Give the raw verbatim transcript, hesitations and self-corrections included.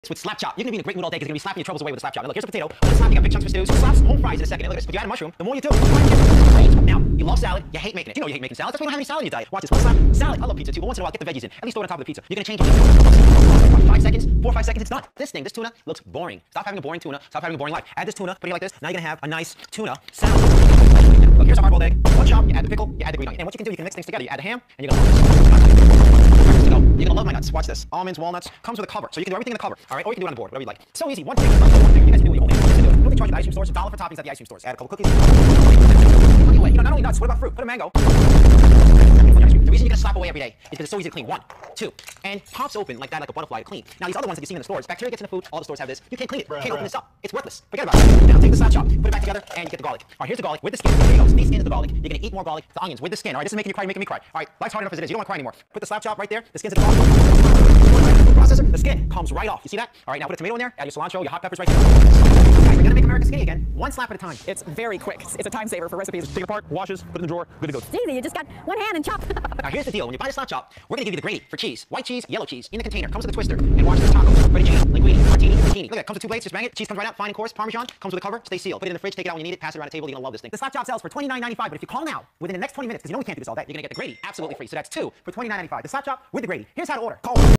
with slap chop. You're gonna be in a great mood all day because you're gonna be slapping your troubles away with a slap chop. Now look, here's a potato. I'm gonna slap, you got big chunks for stews. Slaps, home fries in a second. And look at this. If you add a mushroom, the more you do, the more you get great. Now, you love salad, you hate making it. You know you hate making salad. That's why you don't have any salad in your diet. Watch this. One slap, salad. I love pizza too, but once in a while, get the veggies in. At least throw it on top of the pizza. You're gonna change it. Five seconds, four or five seconds, it's done. This thing, this tuna, looks boring. Stop having a boring tuna. Stop having a boring life. Add this tuna, put it like this. Now you're gonna have a nice tuna salad. Look, here's a hard-boiled egg. One chop, you add the pickle, you add the green onion. And what you can do, you can mix things together. You add the ham, and you're gonna You're gonna love my nuts. Watch this. Almonds, walnuts, comes with a cover. So you can do everything in the cover. All right, or you can do it on the board, whatever you like. So easy. One thing. One thing you guys can do when you hold it. You know they charge you at the ice cream stores a dollar for toppings at the ice cream stores. Add a couple cookies. Anyway, you know, not only nuts. What about fruit? Put a mango. The reason you're gonna slap away every day is because it's so easy to clean. One, two, and pops open like that, like a butterfly to clean. Now these other ones that you see in the stores, bacteria gets in the food. All the stores have this. You can't clean it. Can't open this up. It's worthless. Forget about it. Now take the slap chop, put it back together, and you get the garlic. All right, here's the garlic with the skin. There you go. So these skins of the garlic. You're gonna eat more garlic. The onions with the skin. All right, this is making you cry, making me cry. All right, life's hard enough as it is. You don't want to cry anymore. Put the slap chop right there. The skins of the garlic. Processor. The skin comes right off. You see that? All right, now put a tomato in there. Add your cilantro, your hot peppers right there. Guys, we're gonna make America skinny again. One slap at a time. It's very quick. It's a time saver for recipes. Take it apart, washes, put it in the drawer, good to go. It's easy. You just got one hand and chop. Now here's the deal. When you buy the slap chop, we're gonna give you the grady for cheese. White cheese, yellow cheese, in the container. Comes with a twister. And watch this taco. Ready cheese, linguine, martini, zucchini. Look at it. Comes with two plates. Just bang it. Cheese comes right out. Fine and coarse. Parmesan comes with a cover. Stay sealed. Put it in the fridge. Take it out when you need it. Pass it around the table. You're gonna love this thing. The slap chop sells for twenty-nine ninety-five. But if you call now within the next twenty minutes, because you know we can't do this all day, you're gonna get the grady absolutely free. So that's two for twenty-nine ninety-five. The slap chop with the grady. Here's how to order. Call.